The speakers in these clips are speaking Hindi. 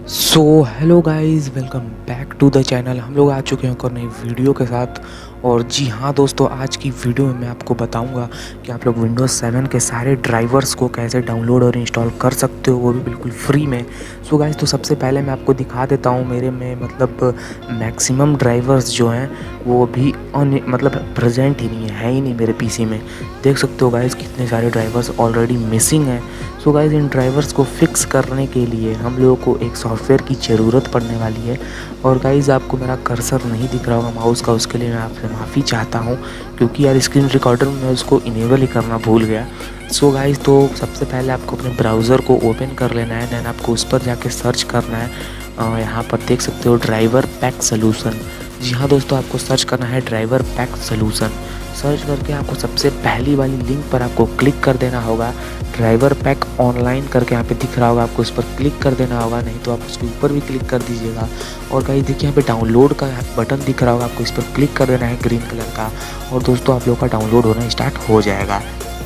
So hello guys, welcome back to the channel. हम लोग आ चुके हैं एक और नई वीडियो के साथ। और जी हाँ दोस्तों, आज की वीडियो में मैं आपको बताऊंगा कि आप लोग विंडोज़ 7 के सारे ड्राइवर्स को कैसे डाउनलोड और इंस्टॉल कर सकते हो, वो भी बिल्कुल फ्री में। सो गाइस, तो सबसे पहले मैं आपको दिखा देता हूँ मेरे में मतलब मैक्सिमम ड्राइवर्स जो हैं वो भी प्रेजेंट ही नहीं है ही नहीं मेरे पीसी में। देख सकते हो गाइस, कितने सारे ड्राइवर्स ऑलरेडी मिसिंग हैं। सो गाइस, इन ड्राइवर्स को फिक्स करने के लिए हम लोगों को एक सॉफ्टवेयर की ज़रूरत पड़ने वाली है। और गाइस, आपको मेरा कर्सर नहीं दिख रहा होगा माउस का, उसके लिए मैं आपसे माफ़ी चाहता हूँ, क्योंकि यार स्क्रीन रिकॉर्डर में मैं उसको इनेबल ही करना भूल गया। सो गाइस, तो सबसे पहले आपको अपने ब्राउज़र को ओपन कर लेना है, देन आपको उस पर जाके सर्च करना है। यहाँ पर देख सकते हो ड्राइवर पैक सोल्यूशन। जी हाँ दोस्तों, आपको सर्च करना है ड्राइवर पैक सोल्यूशन। सर्च करके आपको सबसे पहली वाली लिंक पर आपको क्लिक कर देना होगा। ड्राइवर पैक ऑनलाइन करके यहाँ पे दिख रहा होगा, आपको उस पर क्लिक कर देना होगा, नहीं तो आप उसके ऊपर भी क्लिक कर दीजिएगा। और गाइस देखिए, यहाँ पे डाउनलोड का बटन दिख रहा होगा, आपको इस पर क्लिक कर देना है ग्रीन कलर का। और दोस्तों, आप लोग का डाउनलोड होना स्टार्ट हो जाएगा।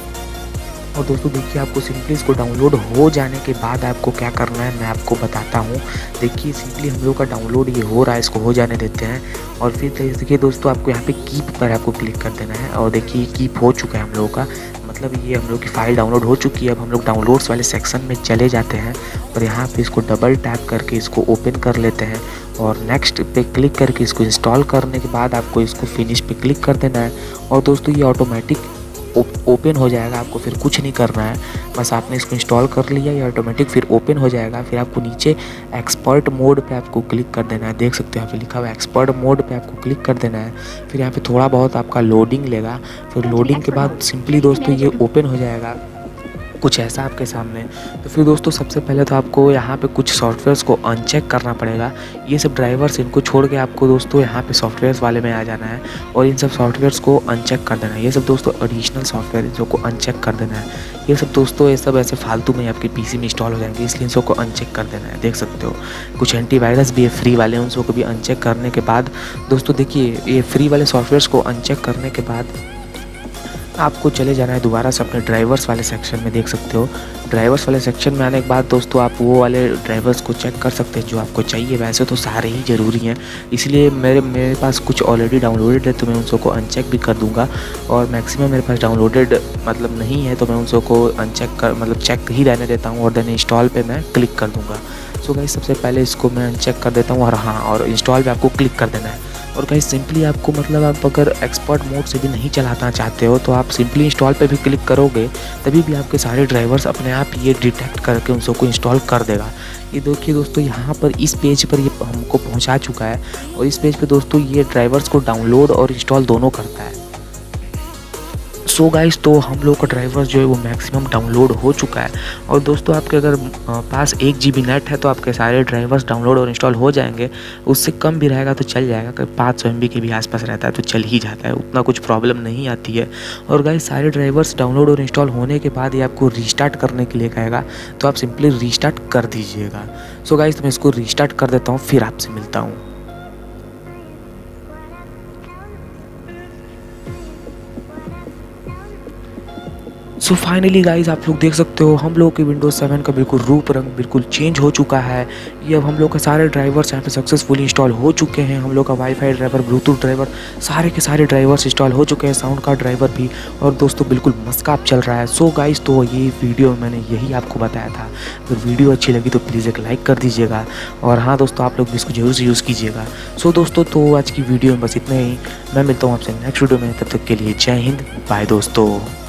और दोस्तों देखिए, आपको सिंपली इसको डाउनलोड हो जाने के बाद आपको क्या करना है मैं आपको बताता हूँ। देखिए, सिंपली हम लोग का डाउनलोड ये हो रहा है, इसको हो जाने देते हैं। और फिर देखिए दोस्तों, आपको यहाँ पे कीप पर आपको क्लिक कर देना है। और देखिए, कीप हो चुका है हम लोगों का, मतलब ये हम लोग की फ़ाइल डाउनलोड हो चुकी है। अब हम लोग डाउनलोड्स वाले सेक्शन में चले जाते हैं और यहाँ पे इसको डबल टैप करके इसको ओपन कर लेते हैं। और नेक्स्ट पे क्लिक करके इसको इंस्टॉल करने के बाद आपको इसको फिनिश पे क्लिक कर देना है। और दोस्तों, ये ऑटोमेटिक ओपन हो जाएगा, आपको फिर कुछ नहीं करना है, बस आपने इसको इंस्टॉल कर लिया, ये ऑटोमेटिक फिर ओपन हो जाएगा। फिर आपको नीचे एक्सपर्ट मोड पे आपको क्लिक कर देना है। देख सकते हो यहाँ पे लिखा हुआ है एक्सपर्ट मोड पे आपको क्लिक कर देना है। फिर यहाँ पे थोड़ा बहुत आपका लोडिंग लेगा, फिर लोडिंग के बाद सिंपली दोस्तों ये ओपन हो जाएगा कुछ ऐसा आपके सामने। तो फिर दोस्तों, सबसे पहले तो आपको यहाँ पे कुछ सॉफ्टवेयर्स को अनचेक करना पड़ेगा। ये सब ड्राइवर्स इनको छोड़ के आपको दोस्तों यहाँ पे सॉफ्टवेयर्स वाले में आ जाना है और इन सब सॉफ्टवेयर्स को अनचेक कर देना है। ये सब दोस्तों एडिशनल सॉफ्टवेयर जो को अनचेक कर देना है। ये सब दोस्तों, ये सब ऐसे फालतू में आपके पीसी में इंस्टॉल हो जाएंगे, इसलिए इन सबको अनचेक कर देना है। देख सकते हो कुछ एंटीवायरस भी है फ्री वाले, उन सबको भी अनचेक करने के बाद दोस्तों देखिए, ये फ्री वाले सॉफ्टवेयर्स को अनचेक करने के बाद आपको चले जाना है दोबारा से अपने ड्राइवर्स वाले सेक्शन में। देख सकते हो ड्राइवर्स वाले सेक्शन में आने के बाद दोस्तों, आप वो वाले ड्राइवर्स को चेक कर सकते हैं जो आपको चाहिए। वैसे तो सारे ही ज़रूरी हैं, इसलिए मेरे पास कुछ ऑलरेडी डाउनलोडेड है, तो मैं उन सबको अनचेक भी कर दूंगा। और मैक्सिमम मेरे पास डाउनलोडेड नहीं है, तो मैं उन सबको अनचेक कर चेक ही रहने देता हूँ और देन इंस्टॉल पर मैं क्लिक कर दूँगा। सो गाइस, सबसे पहले इसको मैं अनचेक कर देता हूँ। और हाँ, और इंस्टॉल पर आपको क्लिक कर देना है। और गाइस सिंपली आपको आप अगर एक्सपर्ट मोड से भी नहीं चलाना चाहते हो, तो आप सिंपली इंस्टॉल पे भी क्लिक करोगे, तभी भी आपके सारे ड्राइवर्स अपने आप ये डिटेक्ट करके उन सबको इंस्टॉल कर देगा। ये देखिए दोस्तों, यहाँ पर इस पेज पर ये हमको पहुँचा चुका है। और इस पेज पे दोस्तों ये ड्राइवर्स को डाउनलोड और इंस्टॉल दोनों करता है। सो गाइस, तो हम लोग का ड्राइवर जो है वो मैक्सिमम डाउनलोड हो चुका है। और दोस्तों, आपके अगर पास 1 GB नेट है तो आपके सारे ड्राइवर्स डाउनलोड और इंस्टॉल हो जाएंगे। उससे कम भी रहेगा तो चल जाएगा, अगर 500 MB के भी आसपास रहता है तो चल ही जाता है, उतना कुछ प्रॉब्लम नहीं आती है। और गाइस, सारे ड्राइवर्स डाउनलोड और इंस्टॉल होने के बाद ये आपको रीस्टार्ट करने के लिए कहेगा, तो आप सिंपली रीस्टार्ट कर दीजिएगा। सो गाइस, तो मैं इसको रीस्टार्ट कर देता हूँ, फिर आपसे मिलता हूँ। सो फाइनली गाइज, आप लोग देख सकते हो हम लोग के विंडोज़ 7 का बिल्कुल रूप रंग बिल्कुल चेंज हो चुका है। ये अब हम लोग के सारे ड्राइवर्स यहाँ पे सक्सेसफुली इंस्टॉल हो चुके हैं। हम लोग का वाईफाई ड्राइवर, ब्लूटूथ ड्राइवर, सारे के सारे ड्राइवर्स इंस्टॉल हो चुके हैं, साउंड कार्ड ड्राइवर भी। और दोस्तों बिल्कुल मस्काप चल रहा है। सो गाइज, तो ये वीडियो में मैंने यही आपको बताया था। तो वीडियो अच्छी लगी तो प्लीज़ एक लाइक कर दीजिएगा। और हाँ दोस्तों, आप लोग भी इसको जरूर से यूज़ कीजिएगा। सो दोस्तों, तो आज की वीडियो में बस इतना ही। मैं मिलता हूँ आपसे नेक्स्ट वीडियो में, तब तक के लिए जय हिंद, बाय दोस्तों।